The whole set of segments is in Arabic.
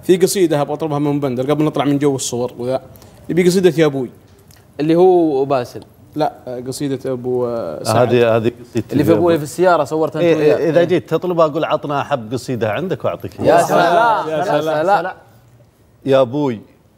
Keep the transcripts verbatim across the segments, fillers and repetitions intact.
في قصيده بطلبها من بندر قبل نطلع من جو الصور وذا، يبي قصيده يا ابوي اللي هو باسل. لا قصيده ابو سعد. هذه هذه قصيدتي اللي في ابوي في السياره صورت انت إيه وياه. اذا جيت تطلب اقول عطنا احب قصيده عندك واعطيك يا سلام يا سلام. يا ابوي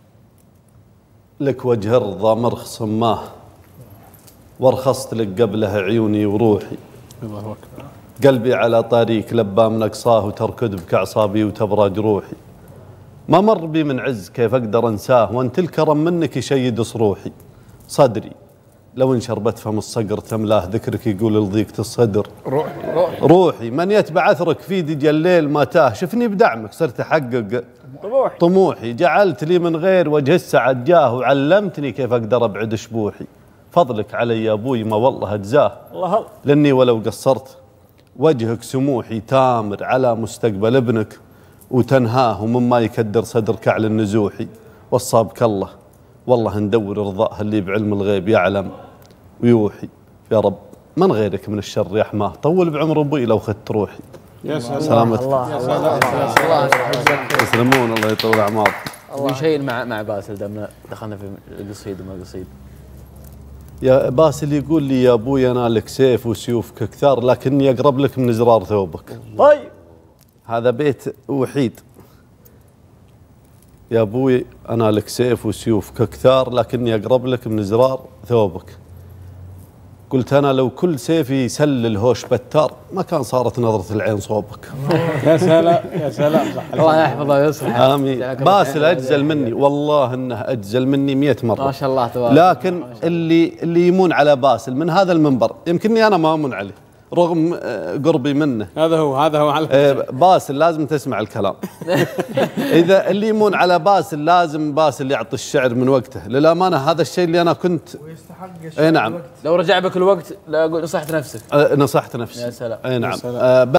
لك وجه رضا مرخص ماه، وارخصت لك قبله عيوني وروحي. الله اكبر. قلبي على طريق لبام نقصاه وتركض بك اعصابي وتبرى جروحي. ما مر بي من عز كيف اقدر انساه، وانت الكرم منك يشيد صروحي. صدري لو ان شربت فم الصقر تملاه، ذكرك يقول لضيقة الصدر روحي روحي روحي. من يتبع اثرك في دجى الليل ما تاه، شفني بدعمك صرت احقق طموحي طموحي. جعلت لي من غير وجه السعد جاه، وعلمتني كيف اقدر ابعد شبوحي. فضلك علي يا ابوي ما والله اجزاه، الله لاني ولو قصرت وجهك سموحي. تامر على مستقبل ابنك وتنهاه، ومما يكدر صدرك على النزوحي. وصابك الله والله ندور رضاه، اللي بعلم الغيب يعلم ويوحي. يا رب من غيرك من الشر يا حماه، طول بعمر ابوي لو خدت روحي. يا سلام سلامتك. الله الله الله تسلمون الله يطول اعماركم. في شيء مع مع باسل دمنا دخلنا في القصيد وما القصيد. يا باسل يقول لي يا ابوي انا لك سيف وسيوفك كثار، لكني اقرب لك من زرار ثوبك. طيب هذا بيت وحيد. يا ابوي انا لك سيف وسيوفك كثار، لكني اقرب لك من زرار ثوبك. قلت انا لو كل سيفي يسل الهوش بتار، ما كان صارت نظرة العين صوبك. يا سلام يا سلام. الله يحفظه ويصلح. امين. باسل اجزل مني والله انه اجزل مني مئة مرة ما شاء الله تبارك. لكن اللي اللي يمون على باسل من هذا المنبر يمكنني انا ما امون عليه رغم قربي منه. هذا هو هذا هو على باسل لازم تسمع الكلام. اذا اللي يمون على باسل لازم باسل يعطي الشعر من وقته. للامانه هذا الشيء اللي انا كنت ويستحق اي نعم. لو رجع بك الوقت لا نصحت نفسك. نصحت نفسي. يا سلام. اي نعم.